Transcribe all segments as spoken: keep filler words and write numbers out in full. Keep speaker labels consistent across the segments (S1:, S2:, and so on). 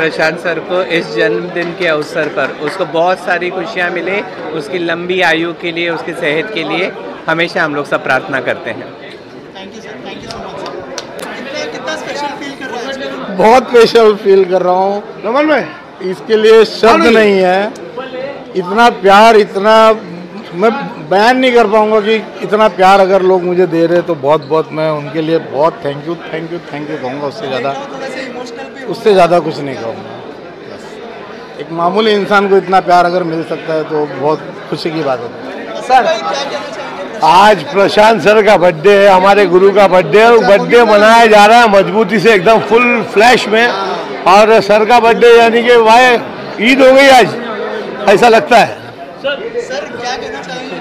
S1: प्रशांत sir को इस जन्मदिन के अवसर पर उसको बहुत सारी खुशियाँ मिले, उसकी लंबी आयु के लिए, उसकी सेहत के लिए हमेशा हम लोग सब प्रार्थना करते हैं।
S2: Thank you sir, thank you so much sir. कितना स्पेशल फील कर रहा है?
S3: बहुत स्पेशल फील कर रहा हूँ रमन भाई, इसके लिए शब्द नहीं है। इतना प्यार, इतना मैं बयान नहीं कर पाऊंगा कि इतना प्यार अगर लोग मुझे दे रहे तो बहुत बहुत मैं उनके लिए बहुत thank you thank you thank you कहूँगा। उससे ज़्यादा उससे ज़्यादा कुछ नहीं कहूँगा। एक मामूली इंसान को इतना प्यार अगर मिल सकता है तो बहुत खुशी की बात है।
S4: सर, आज प्रशांत सर का बर्थडे है, हमारे गुरु का बर्थडे है। बर्थडे मनाया जा रहा है मजबूती से, एकदम फुल फ्लैश में। और सर का बर्थडे यानी कि वाह ईद हो गई आज, ऐसा लगता है।
S2: सर क्या कहना चाहेंगे?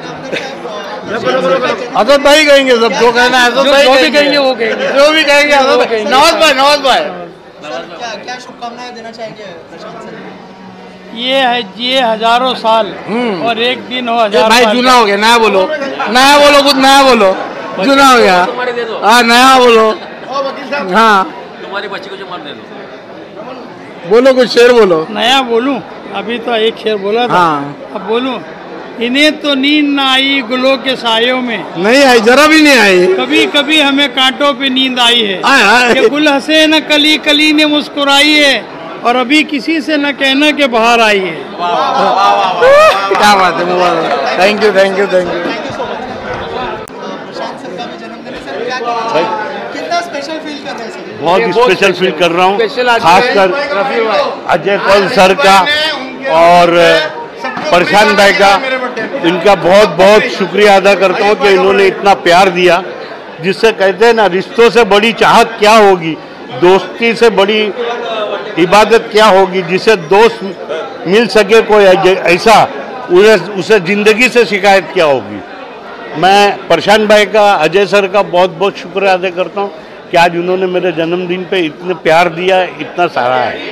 S3: अजय भाई कहेंगे, सब जो कहना है जो भी कहेंगे वो कहेंगे, जो भी कहेंगे नवाज भाई नवाज भाई
S2: सर क्या क्या शुभकामनाएं देना चाहेंगे प्रशांत सर?
S5: ये है ये हजारों साल और एक दिन हो हजार
S3: भाई जुना हो गया। नया बोलो, नया बोलो, कुछ नया बोलो। जुना हो गया, हाँ नया बोलो। हाँ
S6: तुम्हारे बच्चे को जो मार दे दो,
S3: बोलो, कुछ शेर बोलो।
S5: नया बोलूं? अभी तो एक शेर बोला था। हाँ। अब बोलूं? इन्हें तो नींद ना आई गुलों के सायों में, नहीं आई, जरा भी नहीं आई। कभी कभी हमें कांटों पे नींद आई है। आए, आए। कि गुल हंसे न कली, कली ने मुस्कुराई है, और अभी किसी से न कहना के बाहर आई है।
S3: क्या बात है, thank you thank you thank you.
S2: Prashant sir का भी जन्मदिन है सर, क्या कहना चाहेंगे? कितना स्पेशल फील कर रहे हैं सर?
S4: बहुत स्पेशल फील कर रहा हूँ, खासकर अजय कौल सर का और प्रशांत भाई का। इनका बहुत बहुत शुक्रिया अदा करता हूँ कि इन्होंने इतना प्यार दिया, जिससे कहते हैं ना रिश्तों से बड़ी चाहत क्या होगी, दोस्ती से बड़ी इबादत क्या होगी। जिसे दोस्त मिल सके कोई ऐसा, उसे उसे जिंदगी से शिकायत क्या होगी। मैं प्रशांत भाई का, अजय सर का बहुत बहुत शुक्रिया अदा करता हूँ कि आज उन्होंने मेरे जन्मदिन पे इतने प्यार दिया, इतना सारा है।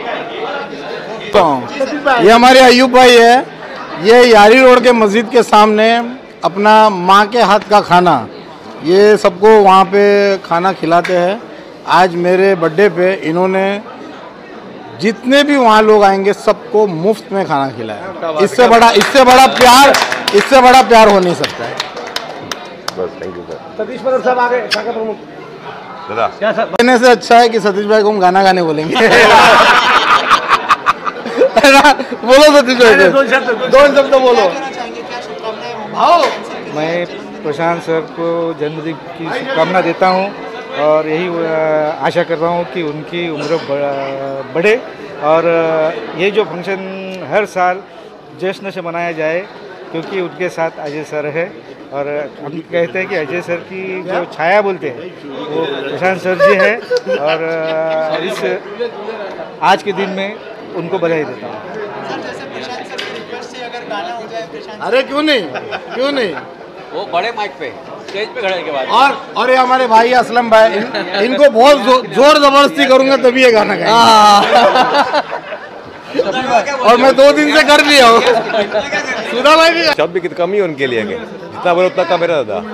S3: ये हमारे अयूब भाई है, ये यारी रोड के मस्जिद के सामने अपना माँ के हाथ का खाना, ये सबको वहाँ पे खाना खिलाते हैं। आज मेरे बर्थडे पे इन्होंने जितने भी वहाँ लोग आएंगे सबको मुफ्त में खाना खिलाया। इससे बड़ा इससे बड़ा प्यार इससे बड़ा प्यार हो नहीं सकता है।
S4: बस thank you sir.
S6: Satish Patel साहब आगे शाखा प्रमुख
S4: दादा
S6: क्या सर?
S3: कहने से अच्छा है कि सतीश भाई को हम गाना गाने बोलेंगे। बोलो सतीश भाई, दो शब्द बोलो।
S2: आओ,
S7: मैं प्रशांत सर को जन्मदिन की शुभकामना देता हूं और यही आशा कर रहा हूं कि उनकी उम्र बढ़े और ये जो फंक्शन हर साल जश्न से मनाया जाए, क्योंकि उनके साथ अजय सर है और हम कहते हैं कि अजय सर की जो छाया बोलते हैं वो प्रशांत सर जी है। और इस आज के दिन में उनको बधाई देता हूँ।
S3: अरे क्यों नहीं, क्यों नहीं,
S6: वो बड़े माइक पे स्टेज पे खड़े के बाद।
S3: और और ये हमारे भाई असलम भाई, इन, इनको बहुत जो, जोर जबरदस्ती करूंगा तभी ये गाना गाएंगे। और मैं दो दिन से कर लिया हूँ। सुधा भाई भी
S4: शब्द भी कितनी कमी है उनके लिए, जितना बोलो उतना कम है दादा।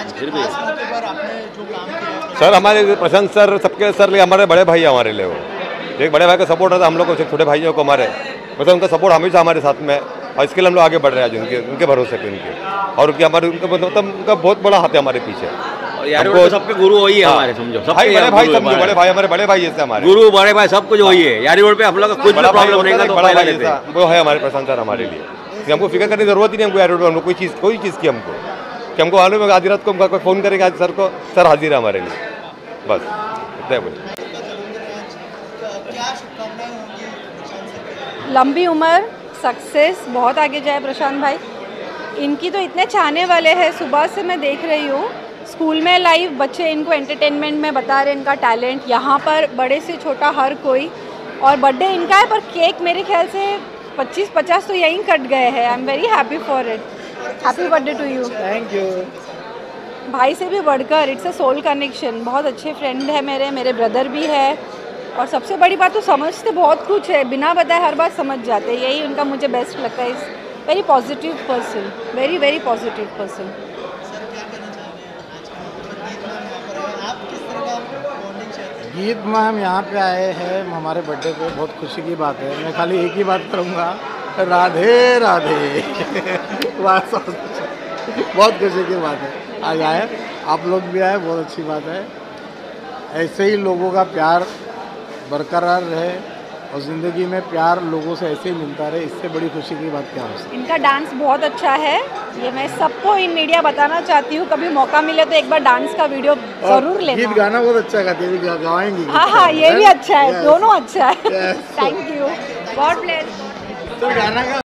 S4: सर हमारे प्रशांत सर सबके सर हमारे बड़े भाई हमारे लिए, वो एक बड़े भाई का सपोर्ट रहता है हम लोग को, छोटे भाइयों को हमारे, मतलब उनका सपोर्ट हमेशा हमारे साथ में, और इसके लिए हम लोग आगे बढ़ रहे हैं आज उनके उनके भरोसे पे उनके, और उनके हमारे उनका मतलब उनका बहुत बड़ा हाथ है हमारे पीछे।
S6: यार वो सबके गुरु वही है हमारे, समझो
S4: भाई बड़े भाई समझो, बड़े भाई हमारे बड़े भाई जैसे हमारे
S6: गुरु, बड़े भाई सब कुछ वही है। यारी रोड पे हम लोग का कुछ भी प्रॉब्लम नहीं है तो
S4: बड़ा भाई जैसा वो है हमारे प्रशांत सर हमारे लिए। हमको फिक्र करने की जरूरत ही नहीं, हमको यारी रोड हमको कोई चीज़ कोई चीज़ की हमको कि हमको मालूम है आधी रात को हमको फ़ोन करेंगे आज सर को, सर हाजिर है हमारे लिए, बस इतना बोलिए।
S8: लंबी उम्र, सक्सेस, बहुत आगे जाए प्रशांत भाई। इनकी तो इतने चाहने वाले हैं, सुबह से मैं देख रही हूँ स्कूल में लाइव बच्चे इनको एंटरटेनमेंट में बता रहे हैं इनका टैलेंट, यहाँ पर बड़े से छोटा हर कोई। और बर्थडे इनका है पर केक मेरे ख्याल से पच्चीस पचास तो यहीं कट गए हैं। I am very happy for it. Happy birthday to you.
S7: Thank you.
S8: भाई से भी बढ़कर इट्स अ सोल कनेक्शन। बहुत अच्छे फ्रेंड है मेरे मेरे ब्रदर भी है, और सबसे बड़ी बात तो समझते बहुत कुछ है, बिना बताए हर बात समझ जाते हैं। यही उनका मुझे बेस्ट लगता है। Is very positive person, very very positive person.
S3: गीत में हम यहाँ पे आए हैं हमारे बर्थडे पे, बहुत खुशी की बात है। मैं खाली एक ही बात करूँगा, राधे राधे। बहुत खुशी की बात है, आज आए, आप लोग भी आए, बहुत अच्छी बात है। ऐसे ही लोगों का प्यार बरकरार रहे और ज़िंदगी में प्यार लोगों से ऐसे ही मिलता रहे, इससे बड़ी खुशी की बात क्या हो सकती है।
S8: इनका डांस बहुत अच्छा है, ये मैं सबको इन मीडिया बताना चाहती हूँ। कभी मौका मिले तो एक बार डांस का वीडियो जरूर लेना।
S3: गीत गाना बहुत अच्छा गाती है, गा, गाएंगी।
S8: हाँ हाँ, ये भी अच्छा है, दोनों अच्छा है। Thank you, god bless.
S3: तो गाना का